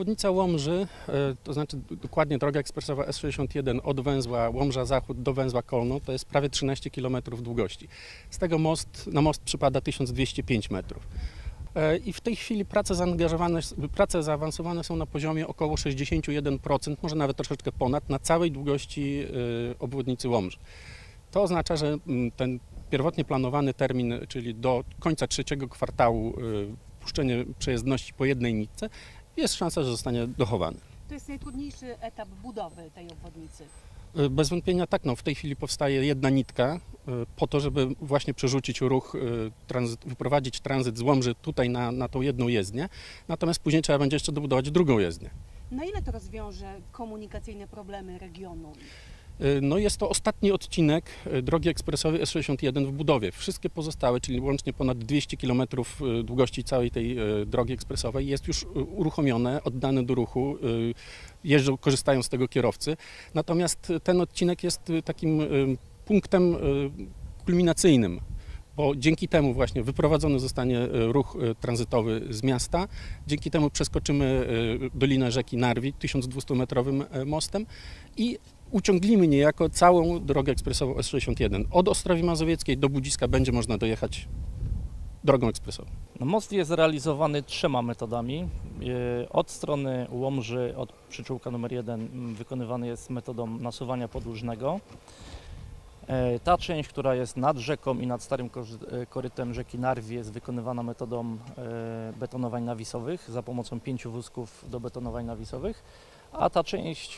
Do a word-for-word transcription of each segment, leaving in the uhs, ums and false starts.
Obwodnica Łomży, to znaczy dokładnie droga ekspresowa S sześćdziesiąt jeden od węzła Łomża Zachód do węzła Kolno, to jest prawie trzynaście kilometrów długości. Z tego most, na most przypada tysiąc dwieście pięć metrów. I w tej chwili prace zaangażowane, prace zaawansowane są na poziomie około sześćdziesiąt jeden procent, może nawet troszeczkę ponad, na całej długości obwodnicy Łomży. To oznacza, że ten pierwotnie planowany termin, czyli do końca trzeciego kwartału puszczenie przejezdności po jednej nitce, jest szansa, że zostanie dochowany. To jest najtrudniejszy etap budowy tej obwodnicy. Bez wątpienia tak, no w tej chwili powstaje jedna nitka po to, żeby właśnie przerzucić ruch, tranzyt, wyprowadzić tranzyt z Łomży tutaj na, na tą jedną jezdnię, natomiast później trzeba będzie jeszcze dobudować drugą jezdnię. Na ile to rozwiąże komunikacyjne problemy regionu? No jest to ostatni odcinek drogi ekspresowej S sześćdziesiąt jeden w budowie. Wszystkie pozostałe, czyli łącznie ponad dwieście kilometrów długości całej tej drogi ekspresowej jest już uruchomione, oddane do ruchu, jeżdżą, korzystają z tego kierowcy. Natomiast ten odcinek jest takim punktem kulminacyjnym, bo dzięki temu właśnie wyprowadzony zostanie ruch tranzytowy z miasta, dzięki temu przeskoczymy dolinę rzeki Narwi tysiąc dwustumetrowym mostem i uciąglimy niejako całą drogę ekspresową S sześćdziesiąt jeden. Od Ostrowi Mazowieckiej do Budziska będzie można dojechać drogą ekspresową. No, most jest realizowany trzema metodami. Od strony Łomży, od przyczółka numer jeden wykonywany jest metodą nasuwania podłużnego. Ta część, która jest nad rzeką i nad starym korytem rzeki Narwi, jest wykonywana metodą betonowań nawisowych za pomocą pięciu wózków do betonowań nawisowych, a ta część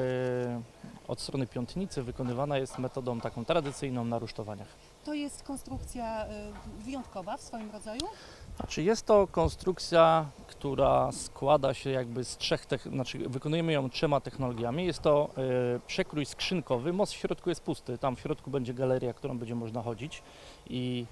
od strony Piątnicy wykonywana jest metodą taką tradycyjną na rusztowaniach. To jest konstrukcja wyjątkowa w swoim rodzaju? Znaczy jest to konstrukcja, która składa się jakby z trzech, znaczy wykonujemy ją trzema technologiami. Jest to y, przekrój skrzynkowy, most w środku jest pusty, tam w środku będzie galeria, którą będzie można chodzić i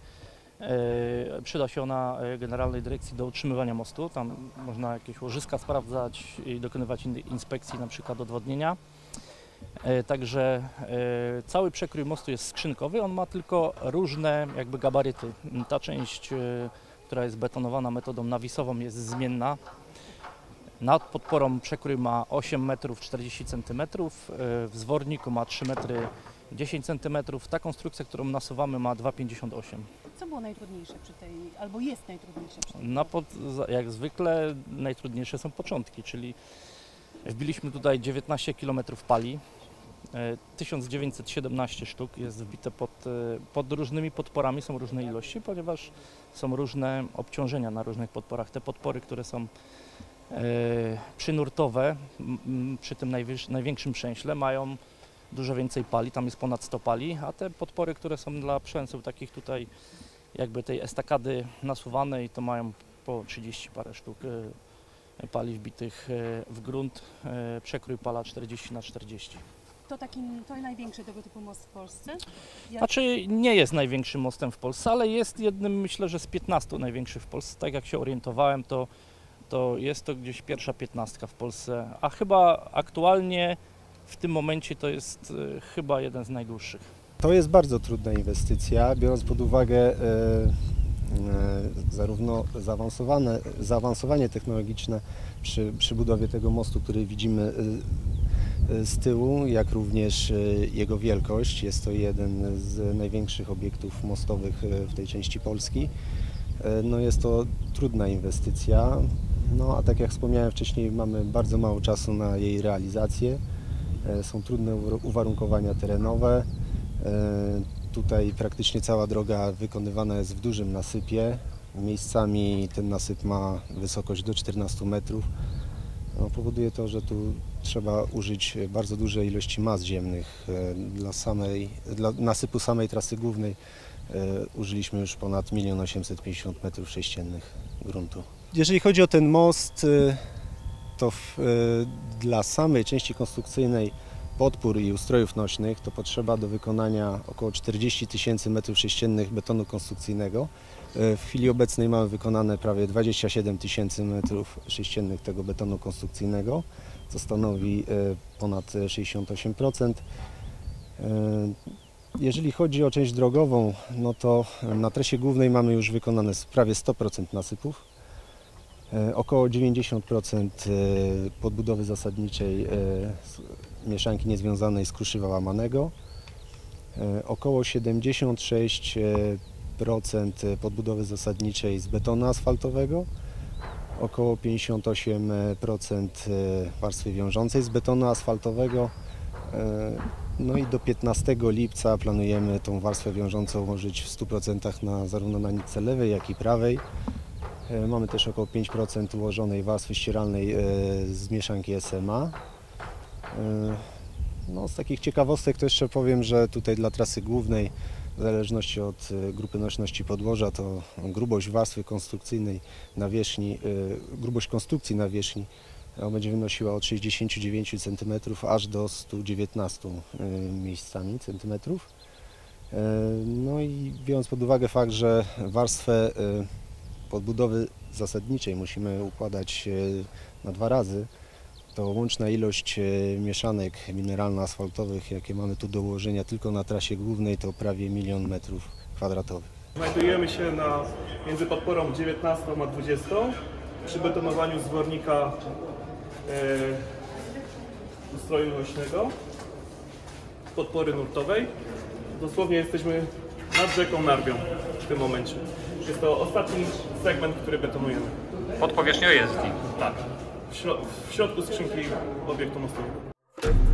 y, przyda się ona Generalnej Dyrekcji do utrzymywania mostu. Tam można jakieś łożyska sprawdzać i dokonywać in, inspekcji, na przykład odwodnienia. Y, także y, cały przekrój mostu jest skrzynkowy, on ma tylko różne jakby gabaryty. Ta część y, która jest betonowana metodą nawisową, jest zmienna. Nad podporą przekrój ma osiem metrów czterdzieści centymetrów, w zworniku ma trzy metry dziesięć centymetrów. Ta konstrukcja, którą nasuwamy, ma dwa pięćdziesiąt osiem. Co było najtrudniejsze przy tej, albo jest najtrudniejsze przy tej? Na pod, jak zwykle najtrudniejsze są początki, czyli wbiliśmy tutaj dziewiętnaście kilometrów pali. tysiąc dziewięćset siedemnaście sztuk jest wbite pod, pod różnymi podporami, są różne ilości, ponieważ są różne obciążenia na różnych podporach. Te podpory, które są e, przynurtowe m, przy tym największym przęśle, mają dużo więcej pali, tam jest ponad sto pali, a te podpory, które są dla przęseł takich tutaj jakby tej estakady nasuwanej, to mają po trzydzieści parę sztuk e, pali wbitych e, w grunt, e, przekrój pala czterdzieści na czterdzieści. To taki, to największy tego typu most w Polsce? Jak... Znaczy nie jest największym mostem w Polsce, ale jest jednym, myślę, że z piętnastu największych w Polsce. Tak jak się orientowałem, to, to jest to gdzieś pierwsza piętnastka w Polsce, a chyba aktualnie w tym momencie to jest y, chyba jeden z najdłuższych. To jest bardzo trudna inwestycja, biorąc pod uwagę e, e, zarówno zaawansowane, zaawansowanie technologiczne przy, przy budowie tego mostu, który widzimy e, z tyłu, jak również jego wielkość. Jest to jeden z największych obiektów mostowych w tej części Polski. No jest to trudna inwestycja, no a tak jak wspomniałem wcześniej, mamy bardzo mało czasu na jej realizację. Są trudne uwarunkowania terenowe. Tutaj praktycznie cała droga wykonywana jest w dużym nasypie. Miejscami ten nasyp ma wysokość do czternastu metrów. No, powoduje to, że tu trzeba użyć bardzo dużej ilości mas ziemnych. Dla, samej, dla nasypu samej trasy głównej użyliśmy już ponad milion osiemset pięćdziesiąt metrów sześciennych gruntu. Jeżeli chodzi o ten most, to w, dla samej części konstrukcyjnej podpór i ustrojów nośnych to potrzeba do wykonania około czterdzieści tysięcy metrów sześciennych betonu konstrukcyjnego. W chwili obecnej mamy wykonane prawie dwadzieścia siedem tysięcy metrów sześciennych tego betonu konstrukcyjnego, co stanowi ponad sześćdziesiąt osiem procent. Jeżeli chodzi o część drogową, no to na trasie głównej mamy już wykonane prawie sto procent nasypów. Około dziewięćdziesiąt procent podbudowy zasadniczej mieszanki niezwiązanej z kruszywa łamanego, około siedemdziesiąt sześć procent podbudowy zasadniczej z betonu asfaltowego, około pięćdziesiąt osiem procent warstwy wiążącej z betonu asfaltowego. No i do piętnastego lipca planujemy tą warstwę wiążącą ułożyć w stu procentach na, zarówno na nitce lewej, jak i prawej. Mamy też około pięć procent ułożonej warstwy ścieralnej z mieszanki S M A. No, z takich ciekawostek to jeszcze powiem, że tutaj dla trasy głównej, w zależności od grupy nośności podłoża, to grubość warstwy konstrukcyjnej nawierzchni, grubość konstrukcji nawierzchni będzie wynosiła od sześćdziesięciu dziewięciu centymetrów aż do stu dziewiętnastu miejscami centymetrów. No i biorąc pod uwagę fakt, że warstwę podbudowy zasadniczej musimy układać na dwa razy, to łączna ilość mieszanek mineralno-asfaltowych, jakie mamy tu do ułożenia tylko na trasie głównej, to prawie milion metrów kwadratowych. Znajdujemy się na, między podporą dziewiętnastą a dwudziestą przy betonowaniu zwornika e, ustroju nośnego podpory nurtowej. Dosłownie jesteśmy nad rzeką Narwią w tym momencie. Jest to ostatni segment, który betonujemy. Pod powierzchnią jezdni. Tak, w, środ w środku skrzynki obiektu mostowego.